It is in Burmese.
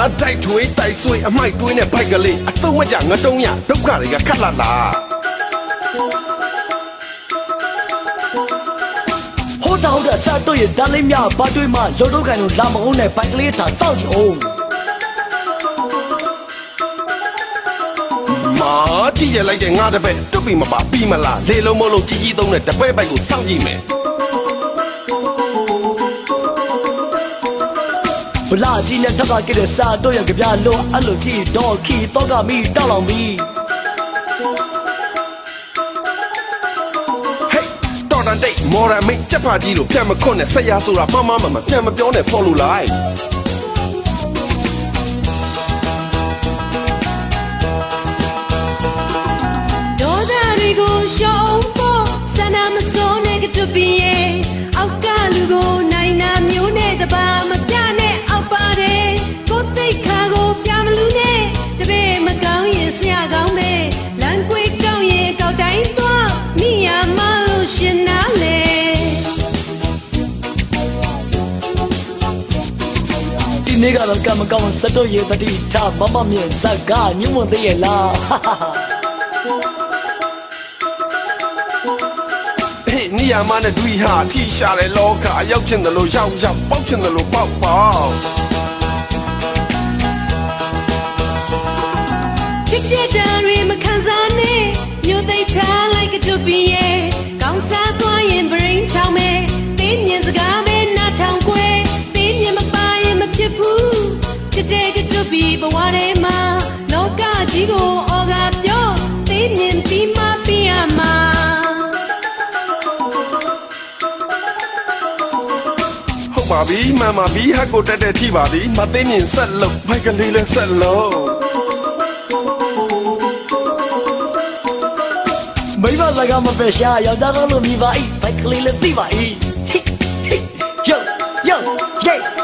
တိုက်ထွေးတိုက်ဆွေးအမိုက်တွင်းနဲ့ဘိုက်ကလေးအသုံးမကြငတုံးရဒုက္ခတွေကခက်လာလားဟိုတောက်တဲ့စားတော့ရဓာတ်လေးများဘာတွေးမှလောတော့ကန်လို့လာမအောင်နဲ့ဘိုက်ကလေးသာစောင့်ကြည့်အောင်မာကြည့်ရလိုက်တဲ့ငါတပည့်တွတ်ပြီးမပါပြီးမလားလေလုံးမလုံးကြီးကြီးသုံးတဲ့တပည့်ဘိုက်ကိုစောင့်ကြည့်မယ်ဘလာကြီးနဲ့ထပ်ပါခဲ့တဲ့စားတော့ရကြပြလို့အဲ့လိုကြည့်တော့ခီတော့ကမိတောက်လောင်ပြီတော်တန်တိတ်မော်ရမိတ်ချက်ဖာကြီးလို့ပြန်မခွတ်နဲ့ဆက်ရဆိုတာမမပြန်မပြောနဲ့ဖော်လို့လိုက်ဒေါသတွေကိုရှောင်ဖို့ဆန္ဒမစိုးနဲ့ကတူပြင်းအောက်ကလူကိုနိုင်နာမျိုးနဲ့တပါမပြနဲ့အောက်ပါတယ်ကိုသိခါကိုပြမလူနဲ့တပည့်မကောင်းရင်ဆရာကောင်းပဲလမ်းကွေးကောင်းရင်ကောက်တိုင်းသွားမိရမလို့ရှင်နာလေဒီနေ့ကတော့ကံမကောင်းစတော့ရတတိထားမမမြင်စကားညမသေးရဲ့လားနေရာမနဲ့ဒွီဟာထိရှာတဲ့လောကရောက်ချင်တယ်လို့ရောက်ပေါက်ချင်တယ်လို့ပေါက်ချစ်တဲ့တန်ရီမခံစားနဲ့မြို့သိထားလိုက်ကတူပြင်းကောင်းစားသွားရင် brain ချောင်းမဲတင်းမြင်စကားမဲနားထောင်ကွယ်တင်းမြင်မပါရင်မဖြစ်ဘူးချစ်တဲ့ကတူပြဘဝထဲမှာလောကကြီးကိုအော်ကပြောတင်းမြင်ပြီးမှပြရမှာပါပြီမမဘီဟက်ကိုတက်တက်ထိပါသည်မသိမြင်ဆက်လို့ဘိုက်ကလေးလဲဆက်လို့မိမစကားမပဲရှာယောက်ျားကောင်းလို့မြည်ပါ၏ဘိုက်ကလေးလဲသိပါ၏ yo yo yeah